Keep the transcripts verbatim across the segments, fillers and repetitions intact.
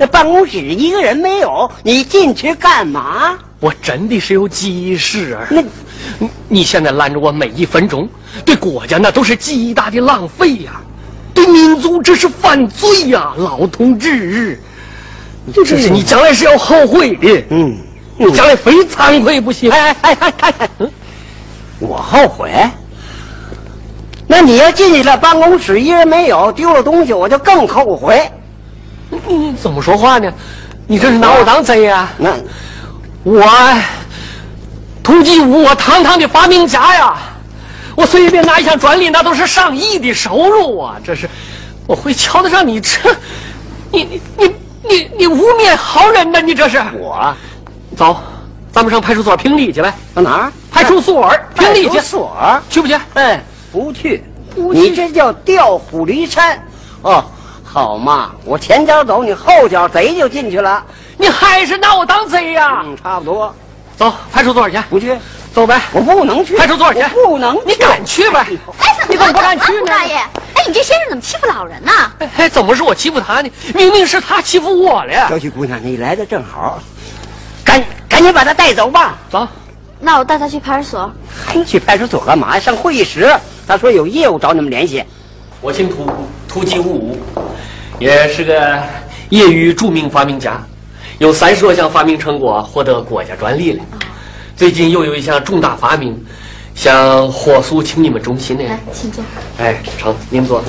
那办公室一个人没有，你进去干嘛？ 我真的是有急事啊！ 那你你现在拦着我每一分钟，对国家那都是极大的浪费呀、啊，对民族这是犯罪呀、啊，老同志，这是你将来是要后悔的。嗯，你将来非惭愧不行。 哎哎哎哎哎，嗯，我后悔？那你要进去了，办公室一人没有，丢了东西，我就更后悔。 你怎么说话呢？你这是拿我当贼呀？ 那我突击五，我堂堂的发明家呀！我随便拿一项专利，那都是上亿的收入啊！这是我会瞧得上你这，你你你你你污蔑好人呢？你这是我走，咱们上派出所评理去呗。 到哪儿？ 派出所评理去。 派出所去不去？ 哎，不去。 不去你这叫调虎离山。哦，好嘛，我前脚走，你后脚贼就进去了。 你还是拿我当贼呀？ 嗯，差不多。 走，派出所去。 不去。 走呗。 我不能去。 派出所去。 不能去。 你敢去呗？ 哎， 你怎么不敢去呢？ 大爷，哎，你这先生怎么欺负老人呢？ 哎，怎么是我欺负他呢？明明是他欺负我了。 小许姑娘，你来的正好，赶赶紧把他带走吧。 走。 那我带他去派出所。 还去派出所干嘛？上会议室。他说有业务找你们联系。 我姓涂，涂吉五五，也是个业余著名发明家，有三十多项发明成果获得国家专利了。最近又有一项重大发明，想火速请你们中心呢。 来，请坐。 哎，成，您坐。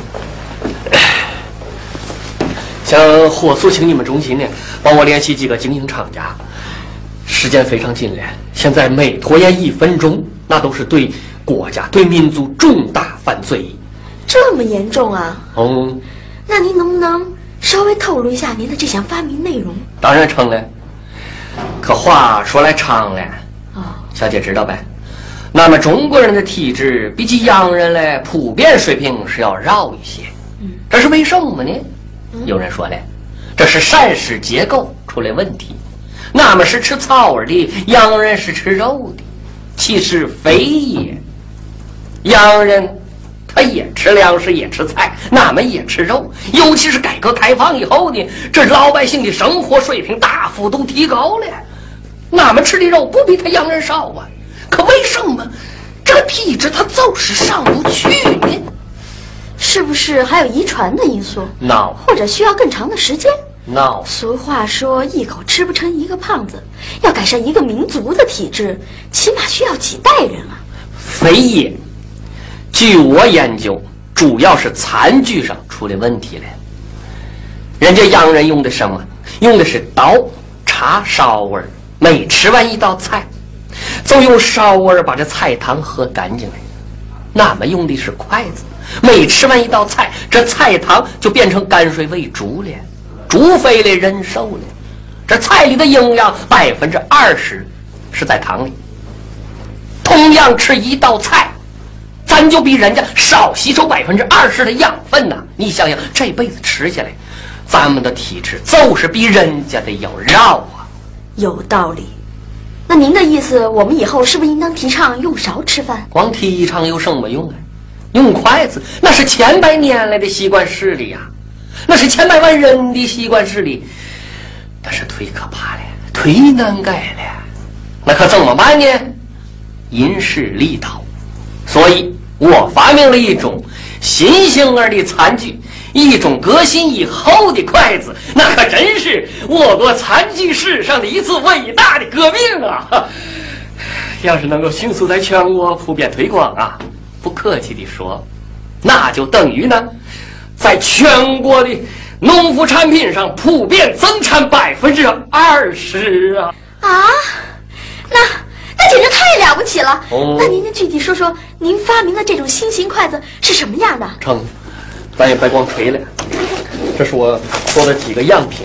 想火速请你们中心呢，帮我联系几个经营厂家。时间非常紧了，现在每拖延一分钟，那都是对国家、对民族重大犯罪。 这么严重啊？ 嗯， 那您能不能稍微透露一下您的这项发明内容？ 当然成了。可话说来长了， 哦， 小姐知道呗？那么中国人的体质比起洋人嘞，普遍水平是要绕一些。 嗯， 这是为什么呢？嗯、有人说嘞，这是膳食结构出了问题。那么是吃草儿的，洋人是吃肉的，其实非也。洋人他也吃粮食，也吃菜，那么也吃肉。尤其是改革开放以后呢，这老百姓的生活水平大幅度提高了，那么吃的肉不比他洋人少啊。可为什么这个体质他就是上不去呢？ 是不是还有遗传的因素？ No， 或者需要更长的时间？ No， 俗话说一口吃不成一个胖子，要改善一个民族的体质，起码需要几代人啊。 非也，据我研究，主要是餐具上出了问题了。人家洋人用的什么？用的是刀、叉、勺碗，每吃完一道菜，就用勺碗把这菜汤喝干净了。那么用的是筷子，每吃完一道菜，这菜汤就变成泔水喂猪了。猪肥了，人瘦了，这菜里的营养百分之二十是在汤里。同样吃一道菜，咱就比人家少吸收百分之二十的养分呐、啊！你想想，这辈子吃下来，咱们的体质就是比人家的要绕啊。 有道理。那您的意思，我们以后是不是应当提倡用勺吃饭？ 光提倡有什么用啊？用筷子那是千百年来的习惯势力呀、啊。那是千百万人的习惯势力，但是忒可怕了，忒难改了。那可怎么办呢？因势利导。所以我发明了一种新型儿的餐具，一种革新以后的筷子，那可真是我国餐具史上的一次伟大的革命啊！要是能够迅速在全国普遍推广啊，不客气地说，那就等于呢。在全国的农副产品上普遍增产百分之二十啊！ 啊，那那简直太了不起了！ 哦、 那您能具体说说您发明的这种新型筷子是什么样的？ 成，咱也别光吹了，这是我做的几个样品，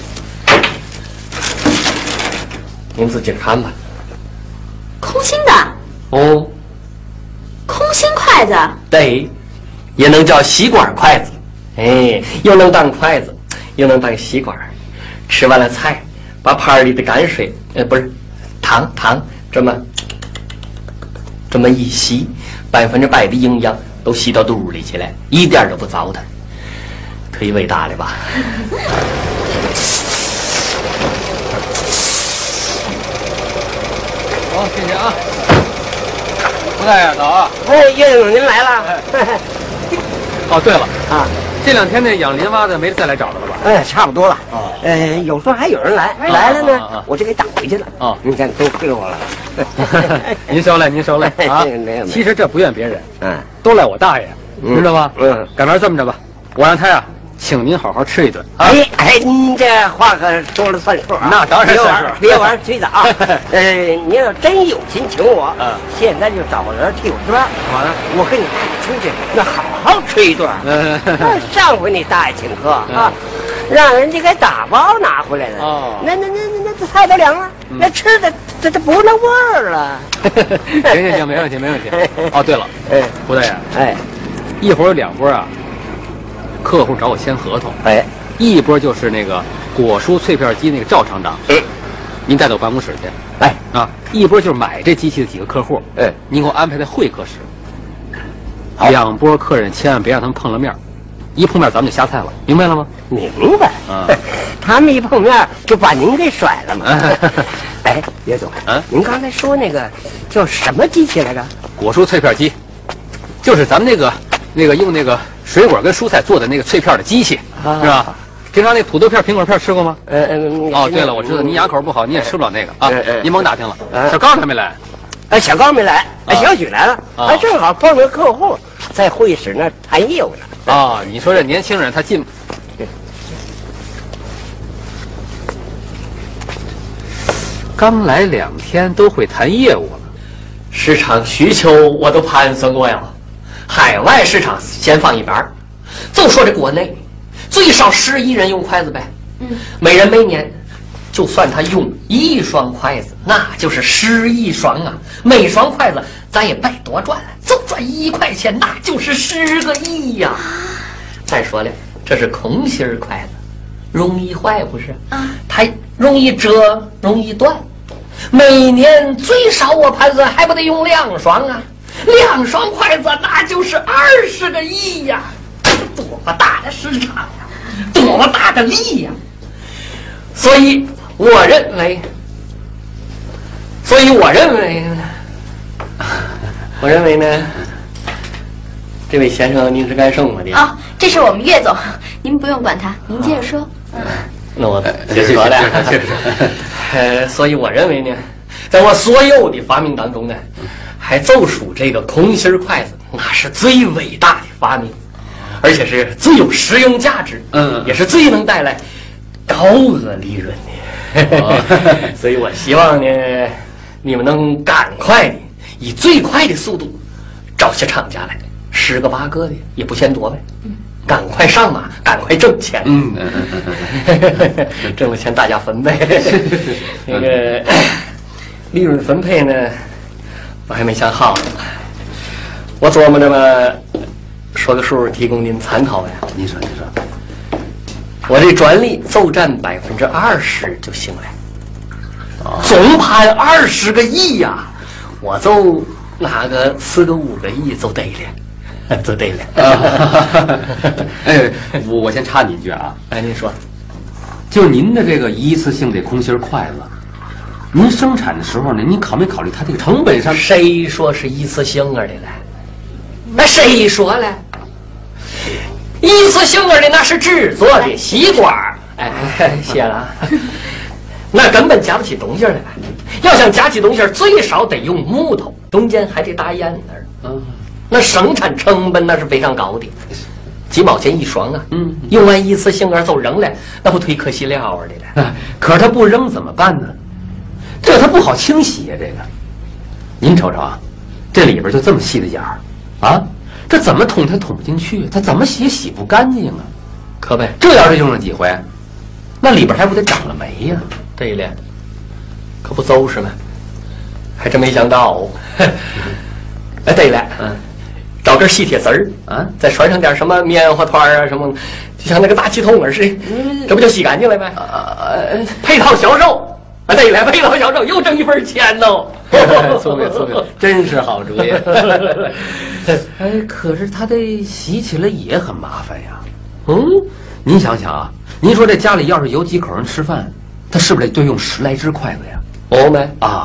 您自己看吧。 空心的？ 哦， 空心筷子？ 对，也能叫吸管筷子。哎，又能当筷子，又能当吸管。吃完了菜，把盘里的泔水，呃，不是汤汤，这么这么一吸，百分之百的营养都吸到肚里去了，一点都不糟蹋，忒伟大了吧？ 好，谢谢啊。胡大爷早啊！ 哎，岳总您来了。 哦，对了啊， 这两天那养林蛙的没再来找了吧？ 哎，差不多了。 哦， 呃，有时候还有人来，来了呢，我就给打回去了。 哦， 你看都亏我了。 您受累，您受累啊！其实这不怨别人，嗯，都赖我大爷，知道吗？嗯，赶明儿这么着吧，我让他呀，请您好好吃一顿。 哎哎，您这话可说了算数啊！ 那当然算数， 别玩推的啊！呃，您要真有心请我，现在就找个人替我抓。 好的， 我跟你大爷出去，那好好吃一顿。嗯，上回你大爷请客啊，让人家给打包拿回来了。哦，那那那那那菜都凉了，那吃的这这不那味儿了。 行行行，没问题没问题。哦，对了，哎，胡大爷，哎，一会儿有两波啊。客户找我签合同，哎，一波就是那个果蔬脆片机那个赵厂长，嗯，您带到办公室去，哎啊，一波就是买这机器的几个客户，哎，您给我安排在会客室。两波客人千万别让他们碰了面，一碰面咱们就瞎菜了，明白了吗？ 明白。啊，他们一碰面就把您给甩了嘛。哎，岳总，啊，您刚才说那个叫什么机器来着？ 果蔬脆片机，就是咱们那个那个用那个。水果跟蔬菜做的那个脆片的机器，啊、是吧？平常那土豆片、苹果片吃过吗？嗯嗯。哦，对了，我知道您牙口不好，你也吃不了那个啊。嗯、您甭打听了。嗯、小高还没来。 哎，小高没来，哎，小许来了，哎，正好碰着客户在会议室那谈业务呢。 啊，你说这年轻人他进，刚来两天都会谈业务了， 市场需求我都盘算过呀。海外市场先放一边儿，就说这国内，最少十亿人用筷子呗。嗯，每人每年，就算他用一双筷子，那就是十亿双啊。每双筷子咱也别多赚了，就赚一块钱，那就是十个亿呀。再说了，这是空心儿筷子，容易坏不是？啊，它容易折，容易断。每年最少我盘算还不得用两双啊。两双筷子那就是二十个亿呀，多么大的市场呀，多么大的利呀！所以我认为，所以我认为，我认为呢，这位先生您是干什么的？ 啊、哦，这是我们岳总，您不用管他，您接着说。嗯， 那我接着说了。呃，所以我认为呢，在我所有的发明当中呢。还就属这个空心筷子，那是最伟大的发明，而且是最有实用价值，嗯，也是最能带来高额利润的。哦、所以我希望呢，你们能赶快的，以最快的速度找些厂家来，十个八个的也不嫌多呗。嗯，赶快上马，赶快挣钱。嗯，挣了钱大家分呗。那个利润分配呢？我还没想好呢，我琢磨着嘛，说个数提供您参考呀。 您说，您说， 我这专利就占百分之二十就行了，哦、总盘二十个亿呀、啊，我就拿个四个五个亿就得了，就得了。 啊、哎，我我先插你一句啊， 哎，您说， 就您的这个一次性的空心筷子。您生产的时候呢，您考没考虑它这个成本上？ 谁说是一次性儿的了？那谁说了？一次性儿的那是制作的吸管，哎，谢了，那根本加不起东西来。要想加起东西，最少得用木头，中间还得打眼儿。嗯，那生产成本那是非常高的，几毛钱一双啊。嗯，用完一次性儿就扔了，那不忒可惜了的了。 可是他不扔怎么办呢？这它不好清洗呀、啊，这个，您瞅瞅啊，这里边就这么细的眼儿，啊，这怎么捅它捅不进去？它怎么洗也洗不干净啊！ 可呗， 这要是用了几回，那里边还不得长了霉呀、啊？ 对了，可不就是吗？还真没想到。哎，对了，嗯，找根细铁丝儿啊，再拴上点什么棉花团啊什么，就像那个大气筒儿似的，嗯、这不就洗干净了吗？呃，配套销售。啊，对了，配套销售又挣一份钱喽！ 聪明聪明，真是好主意。哎，可是他这洗起来也很麻烦呀。嗯，您想想啊，您说这家里要是有几口人吃饭，他是不是得对用十来只筷子呀？ 哦没啊，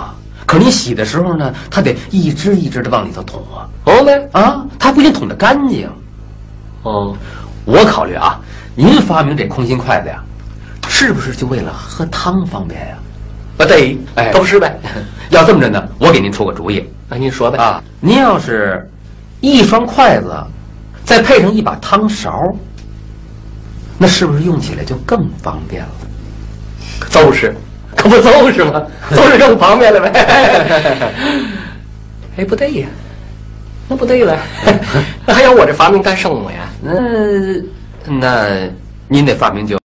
可是你洗的时候呢，它得一支一支的往里头捅啊。 哦呗， 啊，它不一定捅得干净。 哦， 我考虑啊，您发明这空心筷子呀，是不是就为了喝汤方便呀？ 啊，对， 哎， 都是呗。 要这么着呢，我给您出个主意。 啊，您说呗。 啊，您要是一双筷子，再配上一把汤勺，那是不是用起来就更方便了？ 就是，可不就是吗？就是更方便了呗。哎，不对呀，那不对了，那还要我这发明干什么呀？ 那那您得发明就。